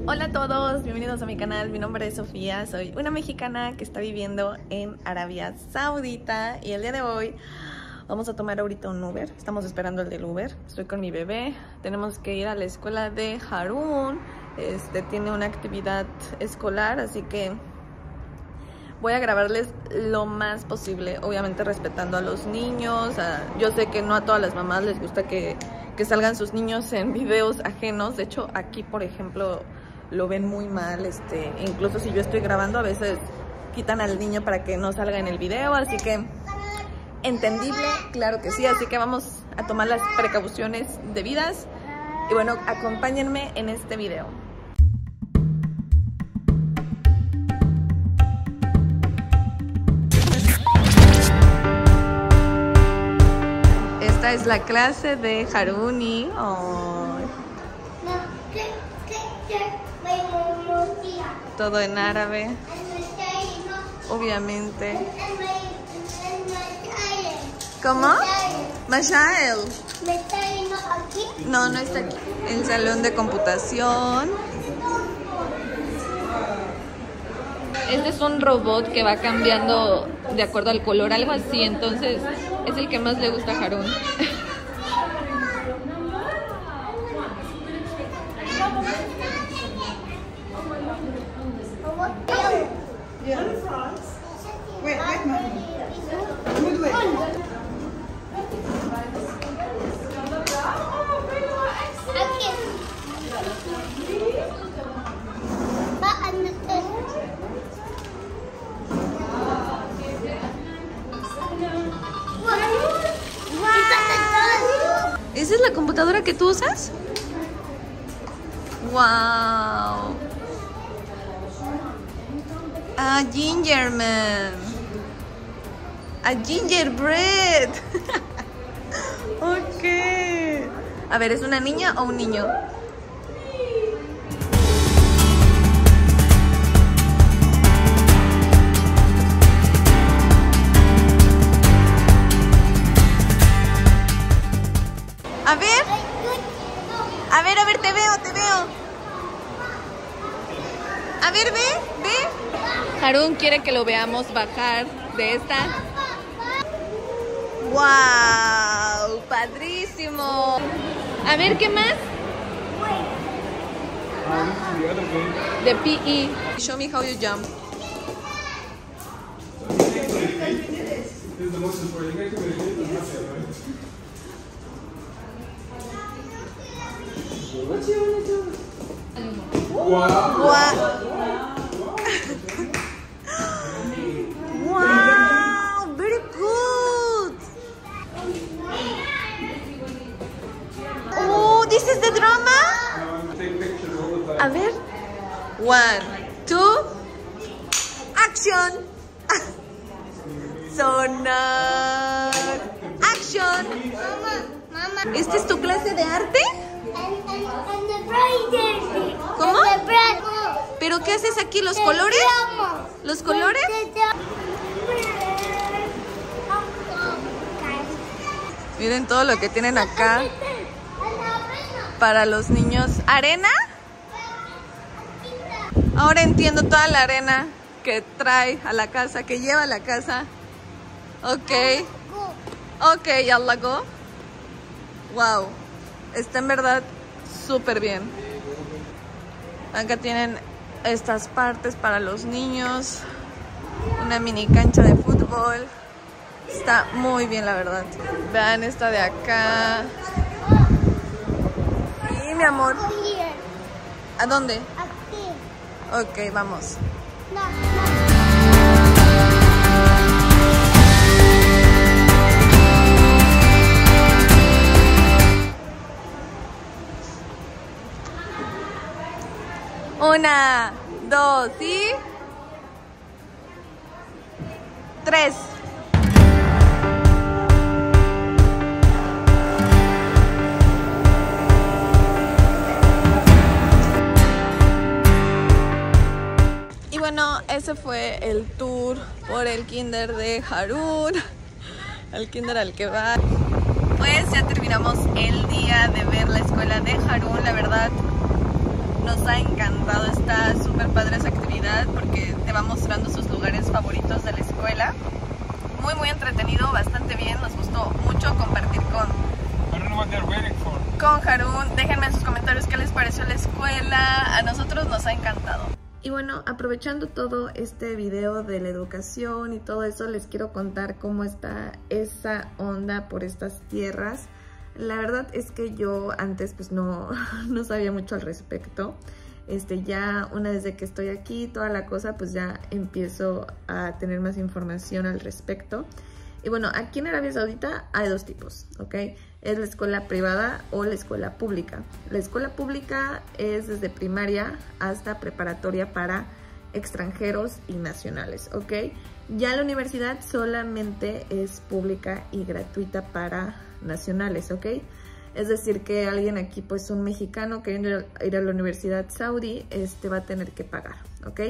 Hola a todos, bienvenidos a mi canal. Mi nombre es Sofía, soy una mexicana que está viviendo en Arabia Saudita y el día de hoy vamos a tomar ahorita un Uber. Estamos esperando el del Uber. Estoy con mi bebé. Tenemos que ir a la escuela de Harun. Tiene una actividad escolar, así que voy a grabarles lo más posible, obviamente respetando a los niños. Yo sé que no a todas las mamás les gusta que salgan sus niños en videos ajenos. De hecho, aquí, por ejemplo, lo ven muy mal. Incluso si yo estoy grabando, a veces quitan al niño para que no salga en el video. Así que, entendible, claro que sí. Así que vamos a tomar las precauciones debidas. Y bueno, acompáñenme en este video. Esta es la clase de Haruni. Oh. Todo en árabe, obviamente. ¿Cómo? Mashael. No, no está aquí. El salón de computación. Este es un robot que va cambiando de acuerdo al color, algo así. Entonces es el que más le gusta a Harun. ¿Esa es la computadora que tú usas? ¡Wow! A Gingerman. A Gingerbread. Ok. A ver, ¿es una niña o un niño? A ver, te veo. A ver, ve. Harun quiere que lo veamos bajar de esta. ¡Wow! ¡Padrísimo! A ver, ¿qué más? De PE. Show me how you jump. Wow! Very good. Oh, this is the drama. A ver. 1, 2, action. Sonar. Action. Mama. ¿Esta es tu clase de arte? ¿Cómo? ¿Pero qué haces aquí? ¿Los colores? ¿Los colores? Miren todo lo que tienen acá para los niños. ¿Arena? Ahora entiendo toda la arena que trae a la casa, que lleva a la casa. Ok, yalla go. Wow, está en verdad súper bien. Acá tienen estas partes para los niños. Una mini cancha de fútbol. Está muy bien, la verdad. Vean esta de acá. Sí, mi amor. ¿A dónde? Aquí. Ok, vamos. Una, 2 y 3. Y bueno, ese fue el tour por el kinder de Harun, el kinder al que va. Pues ya terminamos el día de ver la escuela de Harun. La verdad, Nos ha encantado, está súper padre esa actividad porque te va mostrando sus lugares favoritos de la escuela. Muy entretenido, bastante bien, nos gustó mucho compartir con Harun. Déjenme en sus comentarios qué les pareció la escuela, a nosotros nos ha encantado. Y bueno, aprovechando todo este video de la educación y todo eso, les quiero contar cómo está esa onda por estas tierras. La verdad es que yo antes pues no sabía mucho al respecto. Ya una vez de que estoy aquí, toda la cosa, pues ya empiezo a tener más información al respecto. Y bueno, aquí en Arabia Saudita hay dos tipos, ¿ok? Es la escuela privada o la escuela pública. La escuela pública es desde primaria hasta preparatoria para extranjeros y nacionales, ¿ok? Ya la universidad solamente es pública y gratuita para nacionales, ¿ok? Es decir, que alguien aquí, pues un mexicano queriendo ir a la universidad saudí, va a tener que pagar, ¿ok?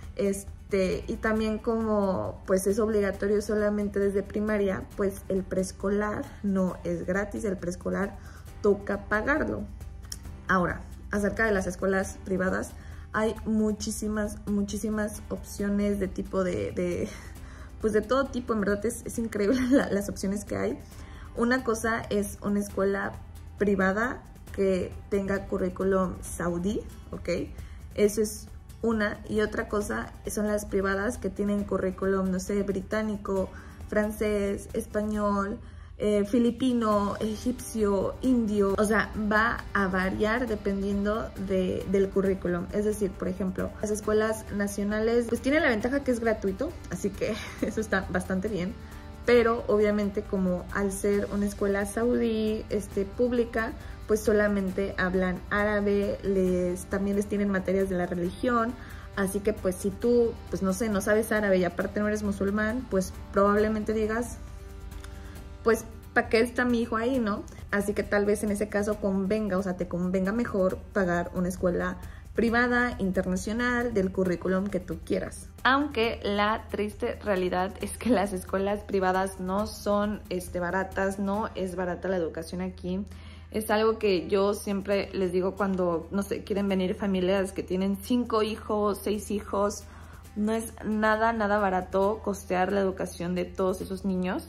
Y también como pues es obligatorio solamente desde primaria, pues el preescolar no es gratis, el preescolar toca pagarlo. Ahora, acerca de las escuelas privadas, hay muchísimas opciones de tipo pues de todo tipo, en verdad es increíble las opciones que hay. Una cosa es una escuela privada que tenga currículum saudí, ¿ok? Eso es una. Y otra cosa son las privadas que tienen currículum, no sé, británico, francés, español, filipino, egipcio, indio. O sea, va a variar dependiendo del currículum. Es decir, por ejemplo, las escuelas nacionales pues tienen la ventaja que es gratuito, así que eso está bastante bien. Pero obviamente como al ser una escuela saudí pública, pues solamente hablan árabe, también les tienen materias de la religión. Así que pues si tú, pues no sé, no sabes árabe y aparte no eres musulmán, pues probablemente digas, pues ¿para qué está mi hijo ahí, no? Así que tal vez en ese caso convenga, o sea, te convenga mejor pagar una escuela privada, internacional, del currículum que tú quieras. Aunque la triste realidad es que las escuelas privadas no son baratas, no es barata la educación aquí. Es algo que yo siempre les digo cuando, no sé, quieren venir familias que tienen 5 hijos, 6 hijos. No es nada barato costear la educación de todos esos niños.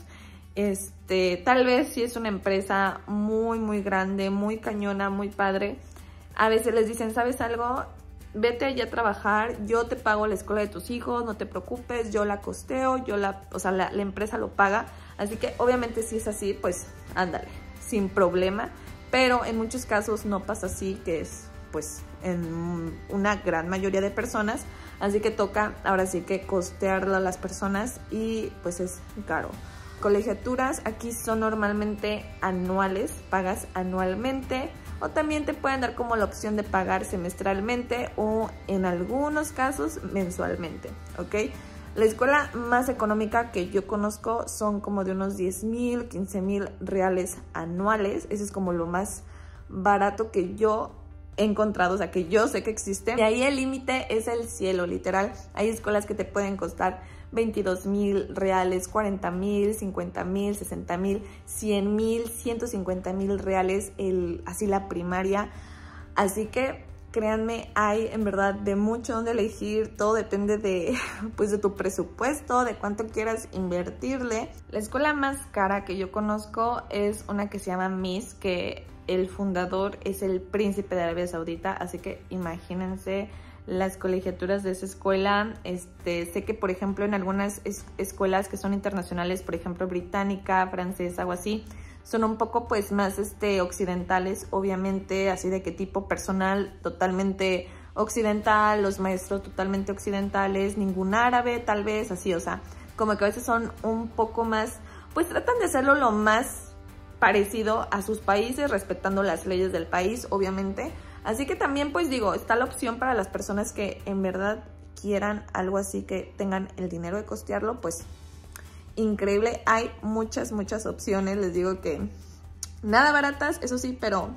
Tal vez si es una empresa muy grande, muy cañona, muy padre, a veces les dicen, ¿sabes algo? Vete allá a trabajar, yo te pago la escuela de tus hijos, no te preocupes, yo la costeo, la empresa lo paga. Así que obviamente si es así, pues ándale, sin problema. Pero en muchos casos no pasa así, que es pues en una gran mayoría de personas. Así que toca ahora sí que costearlo a las personas y pues es caro. Colegiaturas aquí son normalmente anuales, pagas anualmente. O también te pueden dar como la opción de pagar semestralmente o en algunos casos mensualmente, ¿ok? La escuela más económica que yo conozco son como de unos 10,000, 15,000 reales anuales. Eso es como lo más barato que yo he encontrado, o sea, que yo sé que existe. Y ahí el límite es el cielo, literal. Hay escuelas que te pueden costar 22,000 reales, 40,000, 50,000, 60,000, 100,000, 150,000 reales, así la primaria. Así que créanme, hay en verdad de mucho donde elegir. Todo depende de tu presupuesto, de cuánto quieras invertirle. La escuela más cara que yo conozco es una que se llama MIS, que el fundador es el príncipe de Arabia Saudita, así que imagínense las colegiaturas de esa escuela. Sé que por ejemplo en algunas escuelas que son internacionales, por ejemplo británica, francesa o así, son un poco pues más occidentales, obviamente, así de qué tipo personal totalmente occidental, los maestros totalmente occidentales, ningún árabe tal vez, así, o sea, como que a veces son un poco más, pues tratan de hacerlo lo más parecido a sus países, respetando las leyes del país, obviamente. Así que también, pues digo, está la opción para las personas que en verdad quieran algo así, que tengan el dinero de costearlo, pues increíble. Hay muchas opciones, les digo que nada baratas, eso sí, pero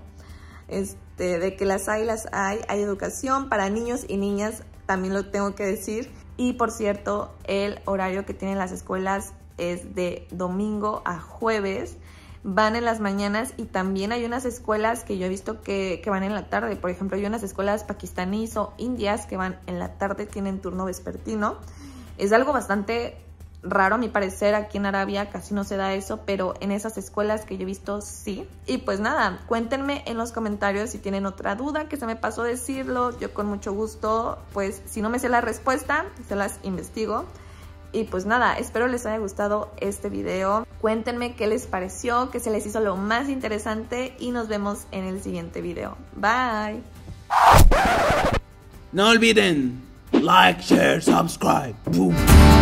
de que las hay, hay educación para niños y niñas, también lo tengo que decir. Y por cierto, el horario que tienen las escuelas es de domingo a jueves. van en las mañanas y también hay unas escuelas que yo he visto que van en la tarde. Por ejemplo, hay unas escuelas pakistaníes o indias que van en la tarde, tienen turno vespertino. Es algo bastante raro a mi parecer, aquí en Arabia casi no se da eso, pero en esas escuelas que yo he visto sí. Y pues nada, cuéntenme en los comentarios si tienen otra duda, que se me pasó decirlo. Yo con mucho gusto, pues si no me sé la respuesta, se las investigo. Y pues nada, espero les haya gustado este video. Cuéntenme qué les pareció, qué se les hizo lo más interesante y nos vemos en el siguiente video. Bye. No olviden like, share, subscribe. Boom.